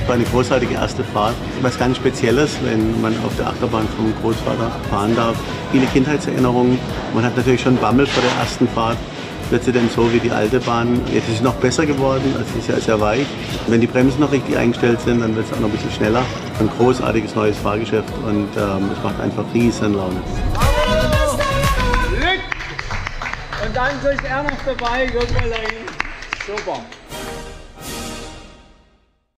war eine großartige erste Fahrt. Was ganz Spezielles, wenn man auf der Achterbahn vom Großvater fahren darf. Viele Kindheitserinnerungen. Man hat natürlich schon Bammel vor der ersten Fahrt. Wird sie denn so wie die alte Bahn? Jetzt ist es noch besser geworden, also sie ist ja sehr weich. Wenn die Bremsen noch richtig eingestellt sind, dann wird es auch noch ein bisschen schneller. Ein großartiges neues Fahrgeschäft und es macht einfach riesen Laune. Und dann ist er noch dabei, guck mal da hin. Super.